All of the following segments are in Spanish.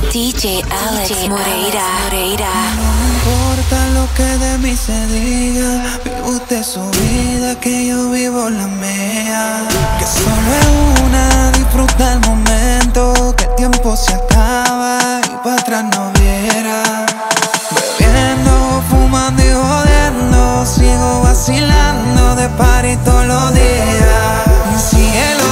DJ Alex Moreira. No importa lo que de mí se diga, vive usted su vida, que yo vivo la mía. Que solo es una, disfruta el momento, que el tiempo se acaba y para atrás no viera. Bebiendo, fumando y jodiendo, sigo vacilando de party todos los días. Cielo,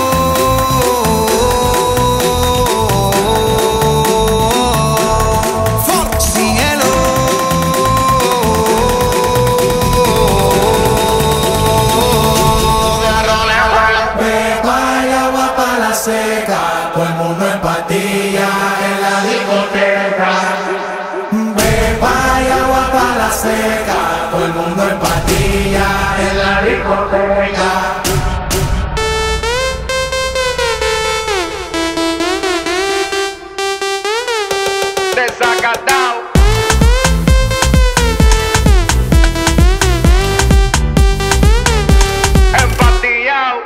seca, todo el mundo en patilla en la discoteca. Beba y agua para la seca, todo el mundo en patilla en la discoteca. Desacatado. Empatillado.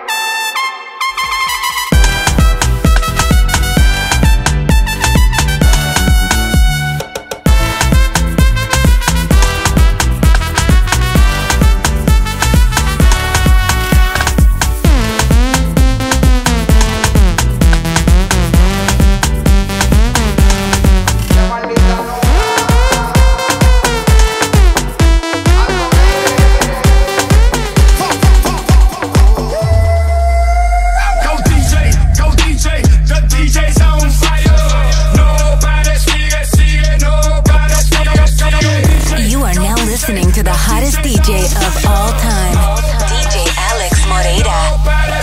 To the hottest DJ of all time, DJ Alex Moreira.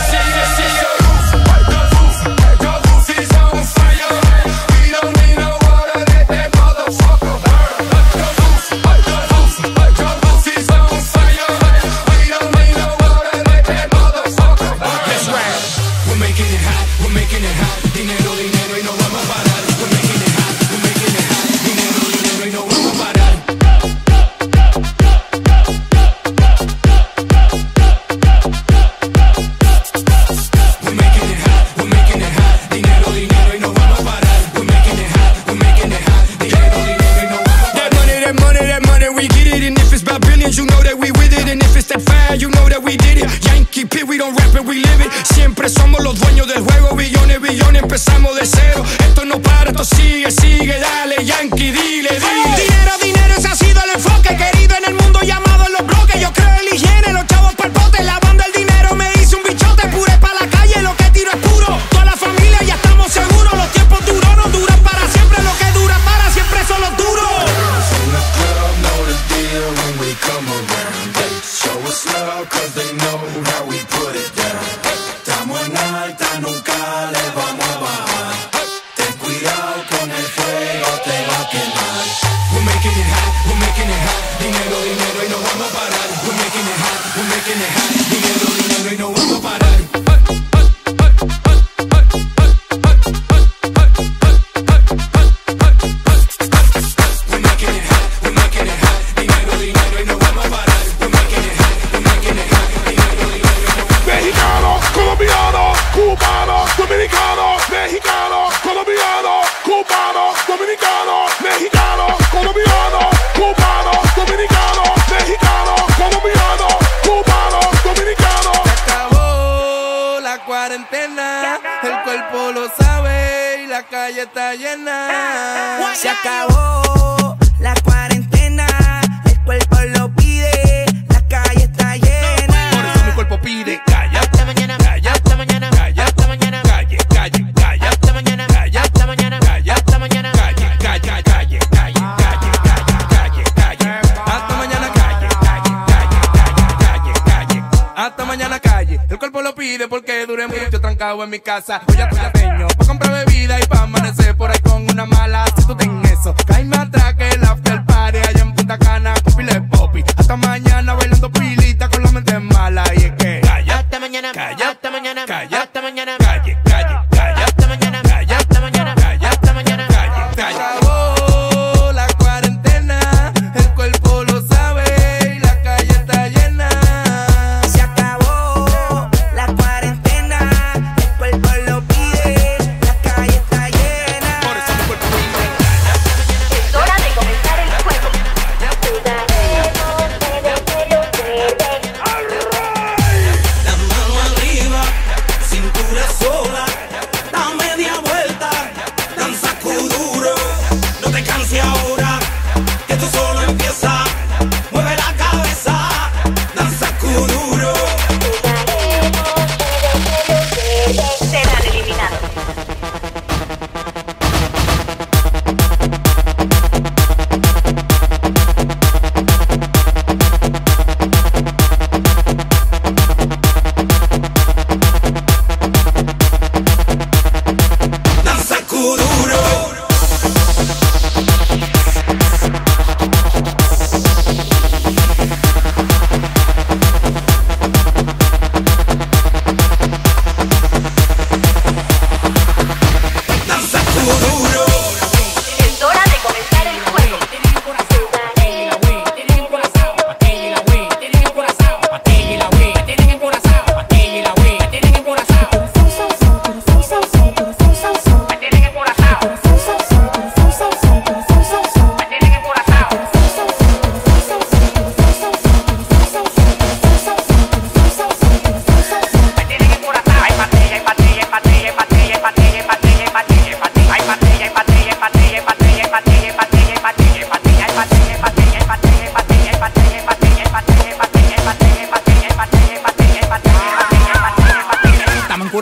Siempre somos los dueños del juego, billones, empezamos de cero. Esto no para, esto sigue, dale, Yankee, dile. Dinero, ese ha sido el enfoque, querido en el mundo llamado en los bloques. Yo creo en la higiene, los chavos pa'l pote, lavando el dinero me hice un bichote. Pure pa' la calle, lo que tiro es puro. Toda la familia ya estamos seguros, los tiempos duros no duran para siempre, lo que dura para siempre son los duros. Nunca le vamos a bajar. Ten cuidado con el fuego, te va a quemar. We're making it hot, dinero, y no vamos a parar. We're making it hot, dinero, y no vamos a parar. We're making it hot, dinero, y no vamos a parar. We're making it hot, dinero, y no vamos a parar. Mexicano, colombiano, cubano, dominicano, mexicano, colombiano, cubano, dominicano, mexicano, colombiano, cubano, dominicano, mexicano, colombiano, cubano, dominicano. Se acabó la cuarentena, el cuerpo lo sabe y la calle está llena. Se acabó la cuarentena, el cuerpo lo pide, la calle está llena. Por eso mi cuerpo pide calla. Hasta mañana, hasta mañana, hasta mañana, Calle, hasta mañana, hasta mañana, hasta mañana, calle, Hasta mañana, hasta mañana calle. El cuerpo lo pide porque duré mucho trancado en mi casa. Voy a trateño pa' comprar bebida y pa' amanecer por ahí con una mala. Si tú tenés eso, caíme atrás que el after party allá en Punta Cana con pile de popi. Hasta mañana bailando pilita con la mente mala. Y es que calla, hasta mañana, hasta mañana, hasta mañana, calle, hasta mañana, hasta mañana, hasta mañana, se acabó la cuarentena, el cuerpo lo sabe y la calle está llena. se acabó la cuarentena, el cuerpo lo pide, la calle está llena.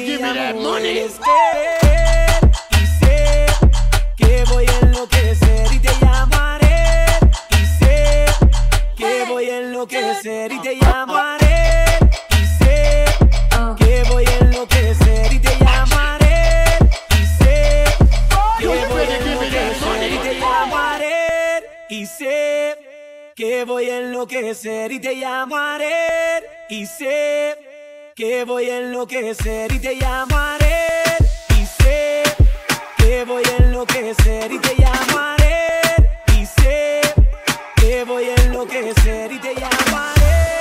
give me that money. Es querer y sé que voy a enloquecer y te llamaré. Y sé que voy a enloquecer y te llamaré. Y sé que voy a enloquecer y te llamaré. Y sé que voy a enloquecer y te llamaré. Y sé que voy a enloquecer y te llamaré. Y sé que voy a enloquecer y te llamaré. Y sé que voy a enloquecer y te llamaré. Y sé que voy a enloquecer y te llamaré.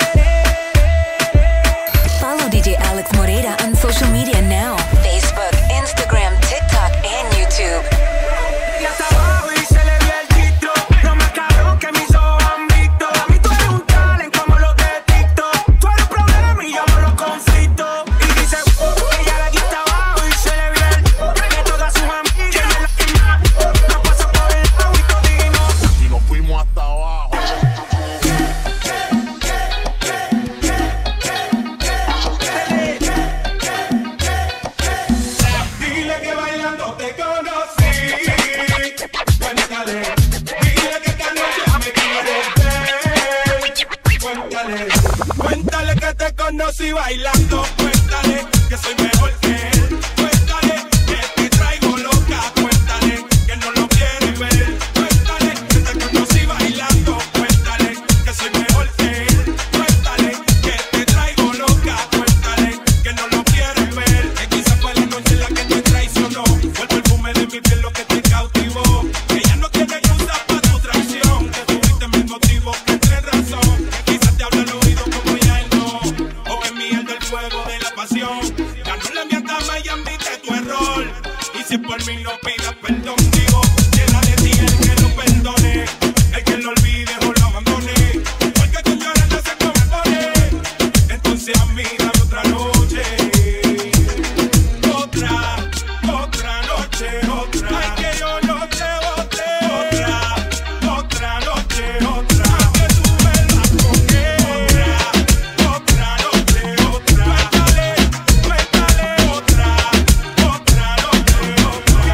Follow DJ Alex Moreira on social media now. Facebook, Instagram, TikTok, and YouTube. Y hasta abajo y se le vio el tito. No más cabrón que mis ojos han visto. A mí tú eres un talent como los de TikTok. Tú eres un problema y yo no lo conflicto. Y dice, ella la quita abajo y se le vio el que todas sus amigas me la queman. No pasó por el lado y todos dijimos Y nos fuimos hasta abajo. dile que bailando te conocí. Cuéntale, dile que esta noche me quieres ver. Cuéntale que te conocí bailando. Cuéntale que soy mejor que él. Cuéntale que te traigo loca. Cuéntale que no lo quieres ver. Cuéntale que te conocí bailando. Cuéntale que soy mejor que él. Cuéntale que te traigo loca. Cuéntale que no lo quieres ver. Que quizás fue la noche en la que te traicionó. Fue el perfume de mi piel lo que te cautivó. Ella no tiene excusa para tu traición. Que tuviste mis motivos que tienes razón. Que quizás te habla al oído como ya él no. O en mí el del fuego de la pasión. Ya no le mientas más y admite tu error. Y si por mí no pidas perdón, digo, queda de ti el que lo perdone. El que lo olvide o lo abandone. Porque tu llorando se compone. Entonces a mí dame otra noche. Otra noche, otra. Ay, que yo no te boté. Otra noche, otra. Ay, que tú vuelvas con él. Otra noche, otra. Cuéntale, otra noche, otra.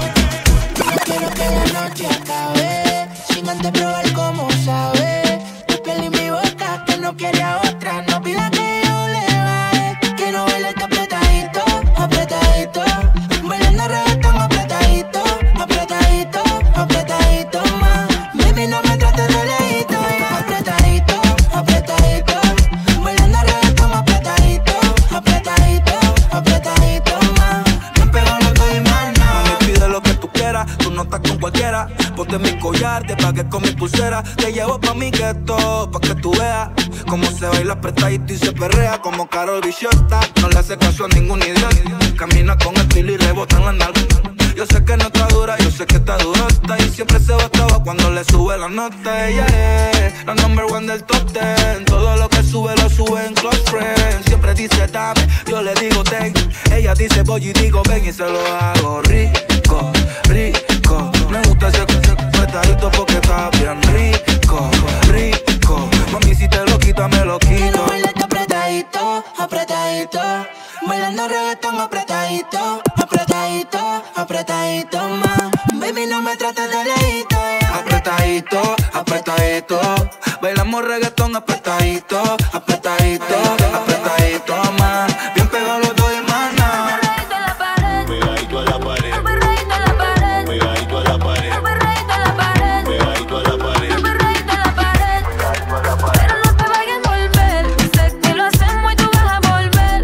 No quiero que la noche acabe sin antes probar cómo sabe. Tu piel y mi boca que no quiere a otra. No pida que yo le baje. Quiero bailarte apretadito, apretadito. Bailando reggaetón apretadito, apretadito, apretadito más. Baby, no me trates de lejito, apretadito, apretadito. Bailando reggaetón apretadito, apretadito, apretadito más. Me pego loco y más nada. Mami, pide lo que tú quieras, tú no estás con cualquiera. Ponte mi collar, te pagué con mi pulsera. Te llevo pa' mi gueto, pa' que tú veas cómo se baila apretadito y se perrea como Karol G. No le hace caso a ningún idiota. Camina con estilo y rebota en la nalga. Yo sé que no está dura, yo sé que está durota. Y siempre se botaba cuando le sube la nota. Ella es la number one del top 10. Todo lo que sube lo sube en Close Friends. Siempre dice dame, yo le digo ten. Ella dice voy y digo ven y se lo hago rico, rico. Me gusta ese apretadito porque está bien rico, rico. Mami, si te lo quita, me lo quito. Quiero bailarte apretadito, apretadito. Bailando reggaetón apretadito, apretadito, apretadito más. Baby, no me trates de lejito. Apretadito, apretadito. Bailamos reggaetón apretadito, apretadito, apretadito más. Bien pegado los dos y más nada. Pegadito a la pared. Pegadito a la pared. Pegadito a la pared. Pegadito a la pared. Pegadito a la pared. Pegadito a la pared. Pero no te vayas a envolver. Sé que lo hacemos y tú vas a volver.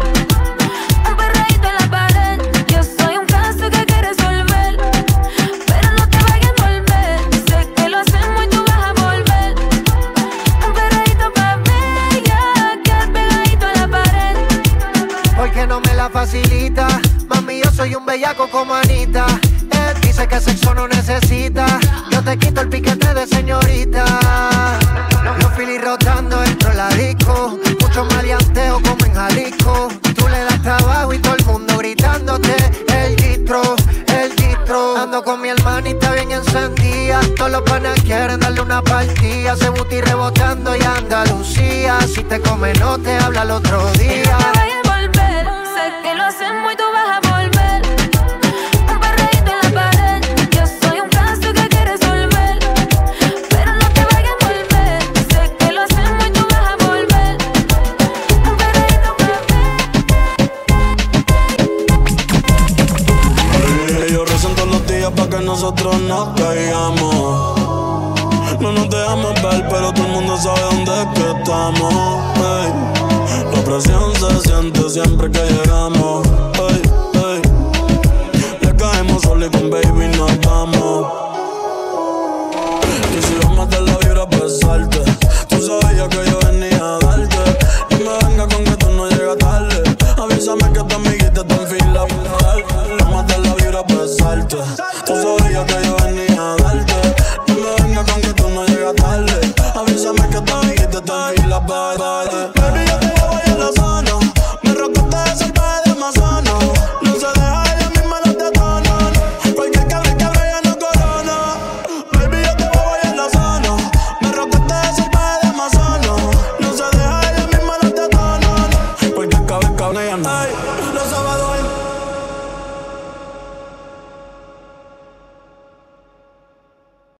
Un perreíto en la pared. Yo soy un caso que hay que resolver. Pero no te vayas a envolver. Sé que lo hacemos y tú vas a volver. Un perreíto pa' mí, ya que pegadito a la pared. Porque no me la facilita. Mami, yo soy un bellaco como Anita. Él dice que sexo no necesita. Yo te quito el piquete de señorita. Los filis rotando dentro de la disco. Mucho maleanteo como en Jalisco. Tú le das trabajo y todo el mundo gritándote el distro, el distro. Ando con mi hermanita bien encendida. Todos los panas quieren darle una partida. Se booty rebotando y Andalucía. Si te come no te habla el otro día. No te vayas a envolver. Sé que lo hacemos y nosotros nos caigamos. No nos dejamos ver, pero todo el mundo sabe dónde es que estamos. Ey. La presión se siente siempre que llegamos. Ey, ey. Le caemos solo y con baby nos vamos. Y si vamos a matar la vibra, pues salte. Tú sabías que yo venía a darte. No me venga con que tú no llegas tarde. Avísame que tu amiguita está en fila. Vamos a matar la vibra, pues salte. Tú sabías que yo venía a darte. No me venga con que tú no llegas tarde. Avísame que tu amiguita está en fila. Baby, yo te llevo ahí en la zona. Me rocaste de salvaje de Amazonas.